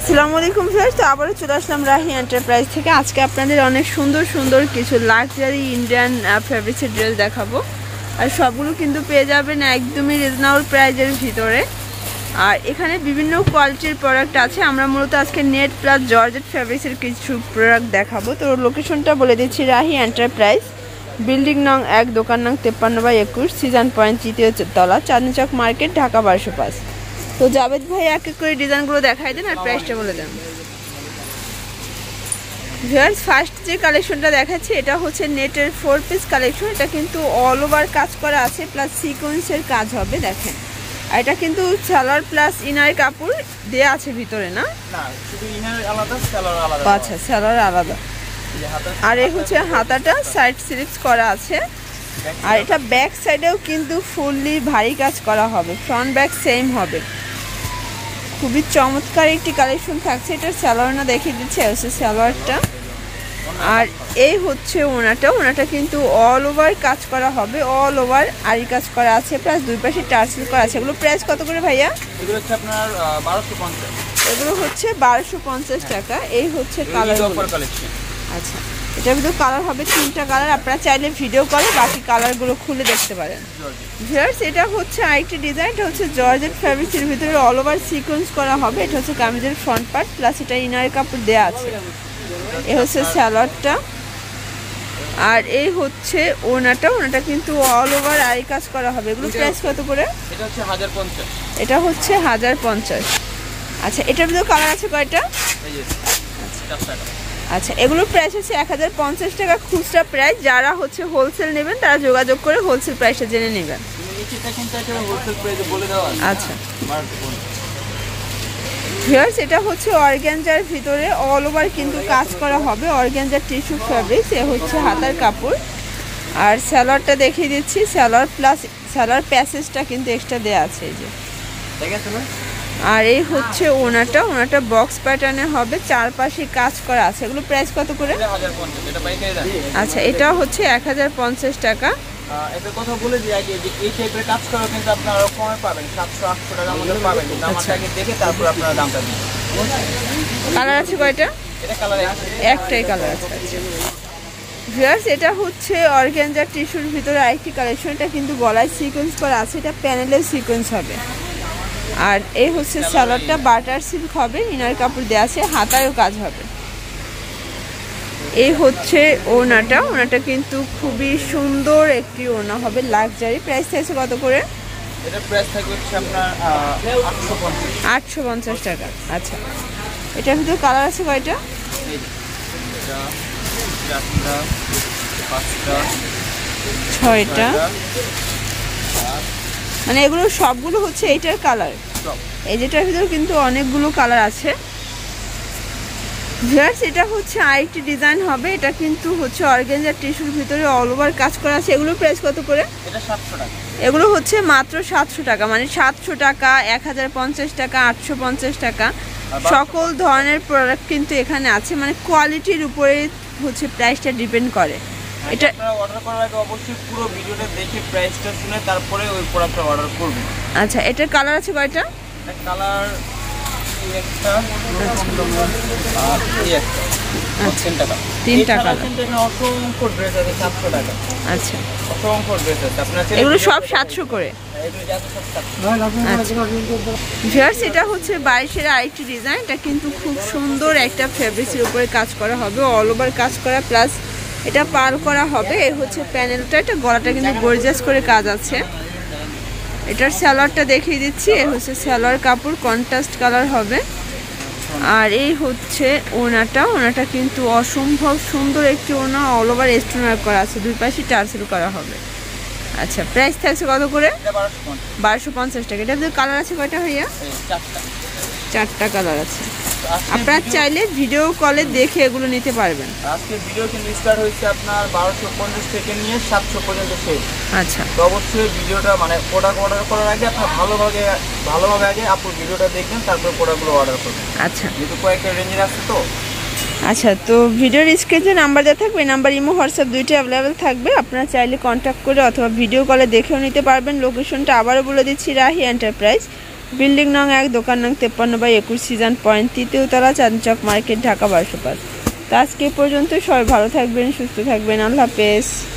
আসসালামু আলাইকুম ভিউয়ার্স, তো আবারও চলে আসলাম রাহি এন্টারপ্রাইজ থেকে। আজকে আপনাদের অনেক সুন্দর সুন্দর কিছু লাক্সারি ইন্ডিয়ান ফেব্রিক্সের ড্রেস দেখাবো। আর সবগুলো কিন্তু পেয়ে যাবেন একদমই রিজনেবল প্রাইজের ভিতরে। আর এখানে বিভিন্ন কোয়ালিটির প্রোডাক্ট আছে। আমরা মূলত আজকে নেট প্লাস জর্জেট ফেব্রিক্সের কিছু প্রোডাক্ট দেখাবো। তো লোকেশনটা বলে দিচ্ছি, রাহি এন্টারপ্রাইজ, বিল্ডিং নং 1, দোকান নং 53/21, সিজন পয়েন্ট, 3য় তলা, চাঁদনী চক মার্কেট, ঢাকা 1205। তো জাভেদ ভাই এক এক করে ডিজাইনগুলো দেখাই দেন আর প্রাইসটা বলে দেন। ভিউয়ার্স, ফার্স্ট যে কালেকশনটা দেখাচ্ছি এটা হচ্ছে নেটের 4 পিস কালেকশন। এটা কিন্তু অল ওভার কাজ করা আছে, প্লাস সিকোয়েন্সের কাজ হবে। দেখেন, আর এটা কিন্তু সালোয়ার প্লাস ইনার কাপড় দেয়া আছে ভিতরে, না শুধু ইনার আলাদা, সালোয়ার আলাদা। আচ্ছা, সালোয়ার আলাদা। আর এই হচ্ছে হাতাটা সাইড স্লিপস করা আছে। আর এটা ব্যাক সাইডেও কিন্তু ফুললি ভারী কাজ করা হবে, ফ্রন্ট ব্যাক সেম হবে। খুবই চমৎকার একটি কালেকশন থাকছে। এটার সালোয়ারটা দেখিয়ে দিচ্ছে, হচ্ছে সালোয়ারটা। আর এই হচ্ছে ওনাটা কিন্তু অল ওভার কাজ করা হবে, অল ওভার আরি কাজ করা আছে, প্লাস দুই পাশে টার্সেল করা আছে। এগুলো প্রাইস কত করে ভাইয়া? এগুলো হচ্ছে আপনার 1250। এগুলো হচ্ছে 1250 টাকা। এই হচ্ছে কালার কালেকশন। আচ্ছা, এটার ভিতরে কালার হবে 3টা কালার। আপনারা চাইলে ভিডিও করে বাকি কালারগুলো খুলে দেখতে পারেন। ভিউয়ার্স, এটা হচ্ছে আরেকটি ডিজাইন। এটা হচ্ছে জর্জেট ফ্যাব্রিক্সের ভিতরে অল ওভার সিকোয়েন্স করা হবে। এটা হচ্ছে কামিজের ফ্রন্ট পার্ট, প্লাস এটা ইনার কাপড় দেয়া আছে। এই হচ্ছে সালোয়ারটা। আর এই হচ্ছে ওনাটা কিন্তু অল ওভার আরি কাজ করা হবে। এগুলো প্রাইস কত করে? এটা হচ্ছে 1050। এটা হচ্ছে 1050। আচ্ছা, এটার ভিতরে কালার আছে কয়টা? এই যে 4 টাকা। আচ্ছা, এগুলোর প্রাইস হচ্ছে 1050 টাকা খুচরা প্রাইস। যারা হচ্ছে হোলসেল নেবেন তারা যোগাযোগ করে হোলসেল প্রাইসটা জেনে নেবেন। আচ্ছা ভিউয়ার্স, এটা হচ্ছে অর্গানজার ভিতরে অল ওভার কিন্তু কাজ করা হবে, অর্গানজার টিস্যু ফ্যাব্রিক্স। এ হচ্ছে হাতার কাপড়। আর সালোয়ারটা দেখিয়ে দিচ্ছি, সালোয়ার প্লাস সালোয়ার প্যাসেজটা কিন্তু এক্সট্রা দেওয়া আছে, এই যে। আর এই হচ্ছে ওনাটা বক্স প্যাটার্নে হবে, চারপাশে কাজ করা আছে। এগুলো প্রাইস কত করে? আচ্ছা, এটা হচ্ছে 1050 টাকা। এটা কথা বলে দিই আগে, যে এই টাইপের কাজ করা কিন্তু আপনারা কমে পাবেন, 700-800 টাকার মধ্যে পাবেন। কিন্তু আমাকে দেখে তারপর আপনারা দামটা দিন। কালার আছে কয়টা? এটা কালার একটাই কালার আছে। ভিউয়ার্স, এটা হচ্ছে অর্গানজার টিস্যুর ভিতরে আরেকটি কালেকশন। এটা কিন্তু গলায় সিকোয়েন্স করা আছে, এটা প্যানেলের সিকোয়েন্স হবে। আর এই হচ্ছে সালোয়ারটা বাটার সিল্ক হবে, ইনার কাপড় দেওয়া আছে, হাতায়ও কাজ হবে। এই হচ্ছে ওনাটা কিন্তু খুবই সুন্দর একটি ওনা হবে, লাক্সারি। প্রাইস থাকছে কত করে? এটা প্রাইস থাকবে হচ্ছে আপনার 850 টাকা। আচ্ছা, এটার ভিতরে কালার আছে কয়টা? এটা 4টা, 5টা, 6টা। মানে এগুলো সবগুলো হচ্ছে এইটার কালার। এই যেটার ভিতরে কিন্তু অনেকগুলো কালার আছে। ভিউয়ার্স, এটা হচ্ছে আরেকটি ডিজাইন হবে। এটা কিন্তু হচ্ছে অর্গানজার টিস্যুর ভিতরে অল ওভার কাজ করা আছে। এগুলো প্রাইস কত করে? এটা 700 টাকা। এগুলো হচ্ছে মাত্র 700 টাকা। মানে 700 টাকা, 1050 টাকা, 850 টাকা, সকল ধরনের প্রোডাক্ট কিন্তু এখানে আছে। মানে কোয়ালিটির উপরে হচ্ছে প্রাইসটা ডিপেন্ড করে। এটা আপনারা অর্ডার করার আগে অবশ্যই পুরো ভিডিওটা দেখে প্রাইসটা শুনে তারপরে ওই প্রোডাক্টটা অর্ডার করবেন। আচ্ছা, এটার কালার আছে কয়টা? এটা কালার একটা আর এই একটা। 3টা কালার। এখানে অসংখ্য ড্রেস আছে 700 টাকা। আচ্ছা, অসংখ্য ড্রেস আছে। আপনারা এগুলো সব 700 করে। ভিউয়ার্স, এটা হচ্ছে 22-এর আরেকটি ডিজাইন। এটা কিন্তু খুব সুন্দর একটা ফেব্রিক্সের উপরে কাজ করা হবে, অল ওভার কাজ করা, প্লাস এটা পার করা হবে। এই হচ্ছে প্যানেলটা। এটা গলাটা কিন্তু গর্জিয়াস করে কাজ আছে। এটার সালোয়ারটা দেখিয়ে দিচ্ছি। এই হচ্ছে সালোয়ার কাপড়, কন্ট্রাস্ট কালার হবে। আর এই হচ্ছে ওনাটা কিন্তু অসম্ভব সুন্দর একটি ওনা, অল ওভার স্টোনার করা আছে, দুই পাশে টার্সেল করা হবে। আচ্ছা, প্রাইস থাকছে কত করে? 1250 টাকা। এটার ভিতরে কালার আছে কয়টা ভাইয়া? 4টা কালার আছে। আপনারা চাইলে ভিডিও কলে দেখে এগুলো নিতে পারবেন। আজকে ভিডিও কিন্তু স্টার্ট হয়েছে আপনার 1250 থেকে নিয়ে 700 পর্যন্ত শেষ। আচ্ছা, তো অবশ্যই ভিডিওটা মানে প্রোডাক্ট অর্ডার করার আগে আপনার ভালোভাবে আগে আপনি ভিডিওটা দেখবেন, তারপর প্রোডাক্টগুলো অর্ডার করবেন। আচ্ছা, যেহেতু কয়েকটা রেঞ্জের আছে তো। আচ্ছা, তো ভিডিওর স্ক্রিনে নাম্বার দেওয়া থাকবে, নাম্বার ইমো হোয়াটসঅ্যাপ দুইটা অ্যাভেলেবেল থাকবে। আপনারা চাইলে কন্ট্যাক্ট করে অথবা ভিডিও কলে দেখেও নিতে পারবেন। লোকেশনটা আবারও বলে দিচ্ছি, রাহি এন্টারপ্রাইজ, বিল্ডিং নং 1, দোকান নং 53/21, সিজন পয়েন্ট, 3য় তলা, চাঁদচক মার্কেট, ঢাকা 1205। তো আজকে পর্যন্ত সবাই ভালো থাকবেন, সুস্থ থাকবেন, আল্লাহ হাফেজ।